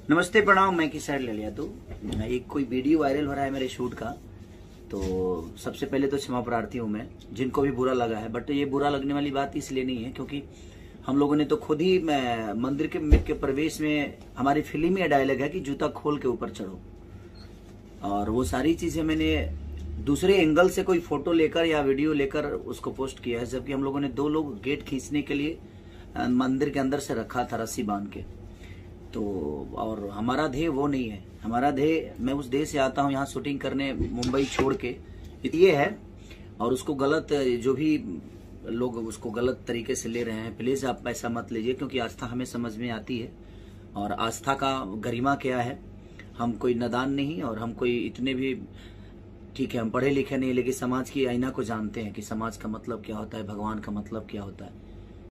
नमस्ते प्रणाम। मैं किशोर ले तो एक कोई वीडियो वायरल हो रहा है मेरे शूट का, तो सबसे पहले तो क्षमा प्रार्थी हूँ मैं जिनको भी बुरा लगा है। बट ये बुरा लगने वाली बात इसलिए नहीं है क्योंकि हम लोगों ने तो खुद ही मंदिर के प्रवेश में हमारी फिल्म में डायलॉग है कि जूता खोल के ऊपर चढ़ो, और वो सारी चीजें मैंने दूसरे एंगल से कोई फोटो लेकर या वीडियो लेकर उसको पोस्ट किया है, जबकि हम लोगों ने 2 लोग गेट खींचने के लिए मंदिर के अंदर से रखा था रस्सी बांध के। तो और हमारा ध्येय वो नहीं है। हमारा ध्येय, मैं उस देश से आता हूँ यहाँ शूटिंग करने मुंबई छोड़ के, ये है। और उसको गलत, जो भी लोग उसको गलत तरीके से ले रहे हैं, प्लीज आप ऐसा मत लीजिए, क्योंकि आस्था हमें समझ में आती है और आस्था का गरिमा क्या है। हम कोई नादान नहीं और हम कोई इतने भी, ठीक है हम पढ़े लिखे नहीं, लेकिन समाज की आईना को जानते हैं कि समाज का मतलब क्या होता है, भगवान का मतलब क्या होता है।